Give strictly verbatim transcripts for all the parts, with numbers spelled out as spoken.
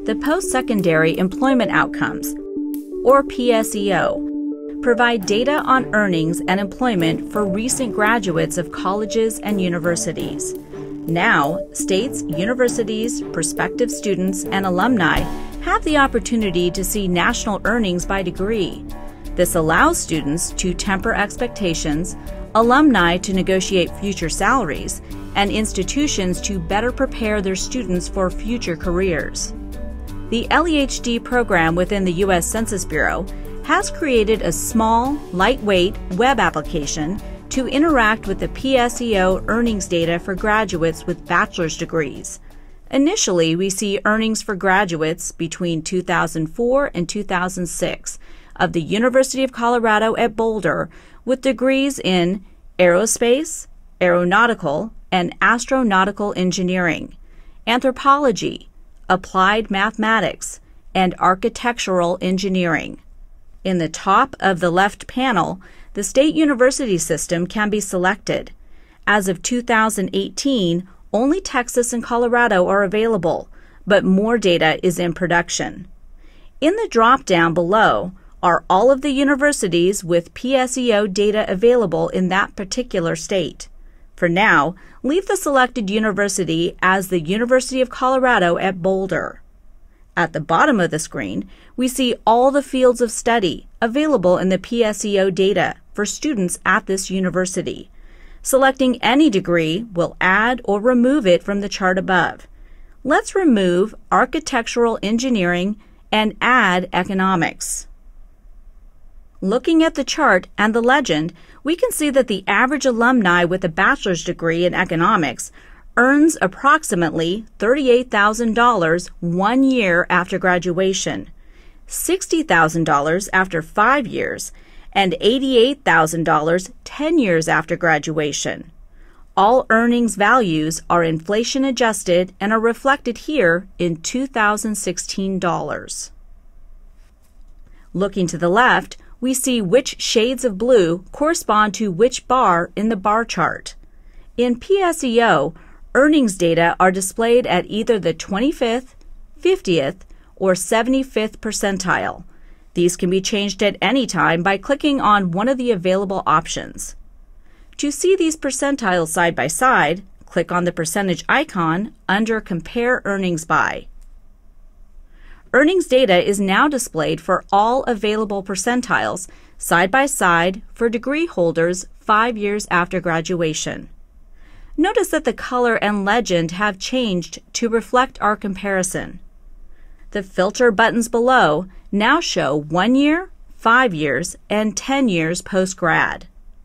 the Post-Secondary Employment Outcomes, or P S E O, provide data on earnings and employment for recent graduates of colleges and universities. Now, states, universities, prospective students, and alumni have the opportunity to see national earnings by degree. This allows students to temper expectations, alumni to negotiate future salaries, and institutions to better prepare their students for future careers. The L E H D program within the U S Census Bureau has created a small, lightweight web application to interact with the P S E O earnings data for graduates with bachelor's degrees. Initially, we see earnings for graduates between two thousand four and two thousand six of the University of Colorado at Boulder with degrees in aerospace, aeronautical, and astronautical engineering, anthropology, applied mathematics, and architectural engineering. In the top of the left panel, the state university system can be selected. As of two thousand eighteen, only Texas and Colorado are available, but more data is in production. In the drop-down below are all of the universities with P S E O data available in that particular state. For now, leave the selected university as the University of Colorado at Boulder. At the bottom of the screen, we see all the fields of study available in the P S E O data for students at this university. Selecting any degree will add or remove it from the chart above. Let's remove architectural engineering and add economics. Looking at the chart and the legend, we can see that the average alumni with a bachelor's degree in economics earns approximately thirty-eight thousand dollars one year after graduation, sixty thousand dollars after five years, and eighty-eight thousand dollars ten years after graduation. All earnings values are inflation adjusted and are reflected here in two thousand sixteen dollars. Looking to the left, we see which shades of blue correspond to which bar in the bar chart. In P S E O, earnings data are displayed at either the twenty-fifth, fiftieth, or seventy-fifth percentile. These can be changed at any time by clicking on one of the available options. To see these percentiles side by side, click on the percentage icon under Compare Earnings By. Earnings data is now displayed for all available percentiles side by side for degree holders five years after graduation. Notice that the color and legend have changed to reflect our comparison. The filter buttons below now show one year, five years, and ten years post-grad.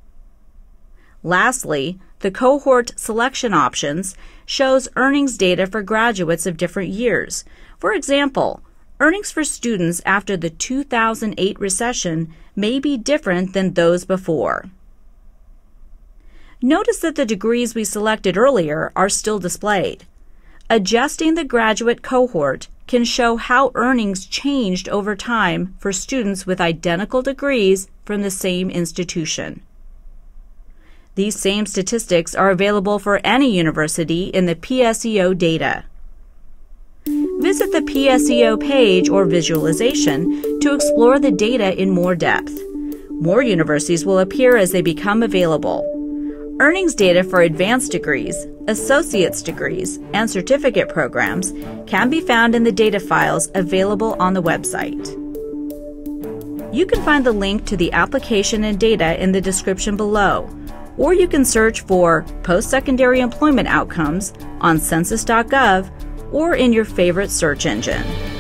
Lastly, the cohort selection options shows earnings data for graduates of different years. For example, earnings for students after the two thousand eight recession may be different than those before. Notice that the degrees we selected earlier are still displayed. Adjusting the graduate cohort can show how earnings changed over time for students with identical degrees from the same institution. These same statistics are available for any university in the P S E O data. Visit the P S E O page or visualization to explore the data in more depth. More universities will appear as they become available. Earnings data for advanced degrees, associate's degrees, and certificate programs can be found in the data files available on the website. You can find the link to the application and data in the description below, or you can search for Post-Secondary Employment Outcomes on census dot gov or in your favorite search engine.